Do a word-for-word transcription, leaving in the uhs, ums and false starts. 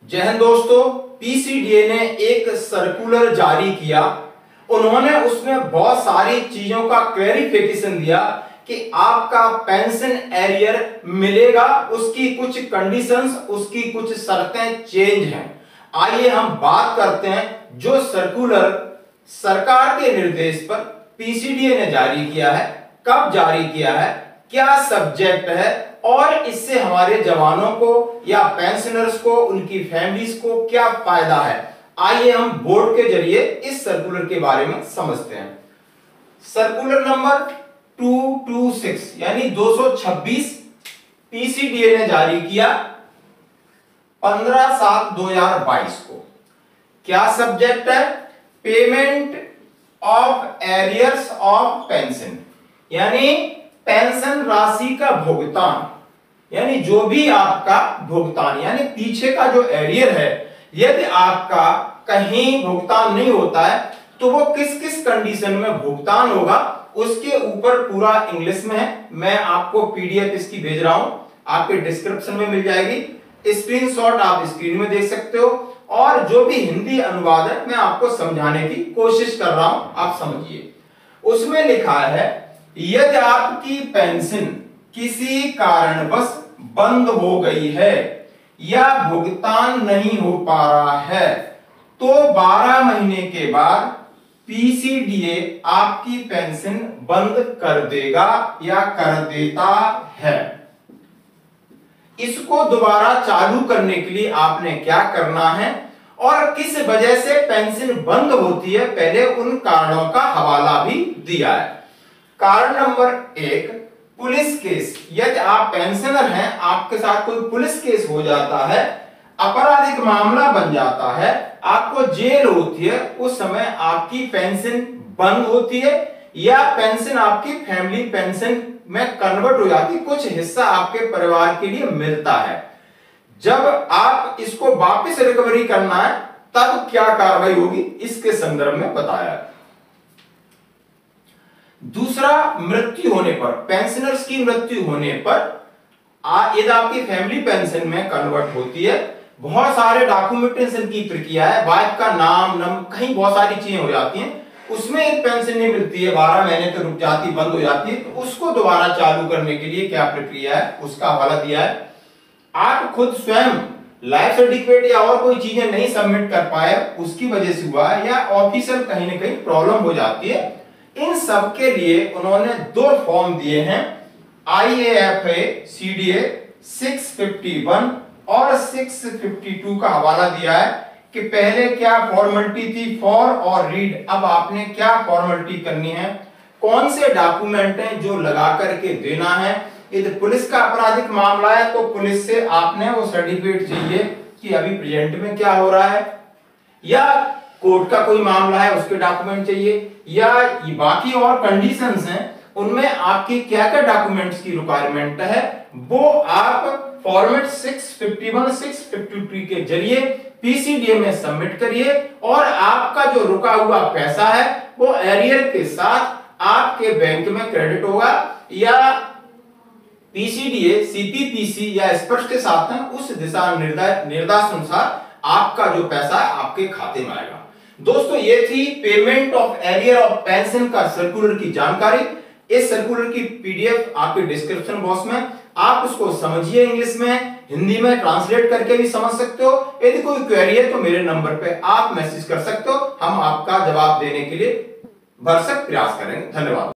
जय हिंद दोस्तों, पीसीडीए ने एक सर्कुलर जारी किया। उन्होंने उसमें बहुत सारी चीजों का क्लैरिफिकेशन दिया कि आपका पेंशन एरियर मिलेगा, उसकी कुछ कंडीशंस, उसकी कुछ शर्तें चेंज हैं। आइए हम बात करते हैं जो सर्कुलर सरकार के निर्देश पर पीसीडीए ने जारी किया है, कब जारी किया है, क्या सब्जेक्ट है और इससे हमारे जवानों को या पेंशनर्स को, उनकी फैमिलीज को क्या फायदा है। आइए हम बोर्ड के जरिए इस सर्कुलर के बारे में समझते हैं। सर्कुलर नंबर दो सौ छब्बीस यानी दो सौ छब्बीस पीसीडीए ने जारी किया पंद्रह सात दो हजार बाईस को। क्या सब्जेक्ट है? Payment of arrears of pension, यानी पेंशन राशि का भुगतान, यानी जो भी आपका भुगतान, यानी पीछे का जो एरियर है, यदि आपका कहीं भुगतान नहीं होता है तो वो किस किस कंडीशन में भुगतान होगा, उसके ऊपर पूरा इंग्लिश में है। मैं आपको पीडीएफ इसकी भेज रहा हूं, आपके डिस्क्रिप्शन में मिल जाएगी। स्क्रीनशॉट आप स्क्रीन में देख सकते हो और जो भी हिंदी अनुवाद है मैं आपको समझाने की कोशिश कर रहा हूं, आप समझिए। उसमें लिखा है, यदि आपकी पेंशन किसी कारणवश बंद हो गई है या भुगतान नहीं हो पा रहा है तो बारह महीने के बाद पीसीडीए आपकी पेंशन बंद कर देगा या कर देता है। इसको दोबारा चालू करने के लिए आपने क्या करना है और किस वजह से पेंशन बंद होती है, पहले उन कारणों का हवाला भी दिया है। कारण नंबर एक, पुलिस केस। यदि आप पेंशनर हैं, आपके साथ कोई पुलिस केस हो जाता है, आपराधिक मामला बन जाता है, आपको जेल होती है, उस समय आपकी पेंशन बंद होती है या पेंशन आपकी फैमिली पेंशन में कन्वर्ट हो जाती है, कुछ हिस्सा आपके परिवार के लिए मिलता है। जब आप इसको वापस रिकवरी करना है तब क्या कार्रवाई होगी, इसके संदर्भ में बताया है। दूसरा, मृत्यु होने पर, पेंशनर्स की मृत्यु होने पर यदि आपकी फैमिली पेंशन में कन्वर्ट होती है, बहुत सारे डॉक्यूमेंटेशन की प्रक्रिया है, वाइफ का नाम नम कहीं बहुत सारी चीजें हो जाती हैं, उसमें एक पेंशन नहीं मिलती है, बारह महीने तक रुक जाती, बंद हो जाती है, तो उसको दोबारा चालू करने के लिए क्या प्रक्रिया है उसका हवाला दिया है। आप खुद स्वयं लाइफ सर्टिफिकेट या और कोई चीजें नहीं सबमिट कर पाए, उसकी वजह से हुआ है, या ऑफिशियल कहीं ना कहीं प्रॉब्लम हो जाती है, इन सब के लिए उन्होंने दो फॉर्म दिए हैं, आईएएफए सीडीए छह सौ इक्यावन और छह सौ बावन का हवाला दिया है कि पहले क्या फॉर्मेलिटी थी, फॉर और रीड, अब आपने क्या फॉर्मेलिटी करनी है, कौन से डॉक्यूमेंट हैं जो लगा करके देना है। यदि पुलिस का आपराधिक मामला है तो पुलिस से आपने वो सर्टिफिकेट चाहिए कि अभी प्रेजेंट में क्या हो रहा है, या कोर्ट का कोई मामला है उसके डॉक्यूमेंट चाहिए, या बाकी और कंडीशंस हैं उनमें आपकी क्या क्या डॉक्यूमेंट्स की रिक्वायरमेंट है, वो आप फॉर्मेट छह सौ इक्यावन छह सौ बावन के जरिए पीसीडीए में सबमिट करिए और आपका जो रुका हुआ पैसा है वो एरियर के साथ आपके बैंक में क्रेडिट होगा, या पीसीडीए सीपीपीसी या स्पष्ट के साथ है उस दिशा निर्देश अनुसार आपका जो पैसा आपके खाते में आएगा। दोस्तों, ये थी payment of arrear of pension का सर्कुलर की जानकारी। इस सर्कुलर की पीडीएफ आपके डिस्क्रिप्शन बॉक्स में, आप उसको समझिए, इंग्लिश में, हिंदी में ट्रांसलेट करके भी समझ सकते हो। यदि कोई क्वेरी है तो मेरे नंबर पे आप मैसेज कर सकते हो, हम आपका जवाब देने के लिए भरसक प्रयास करेंगे। धन्यवाद।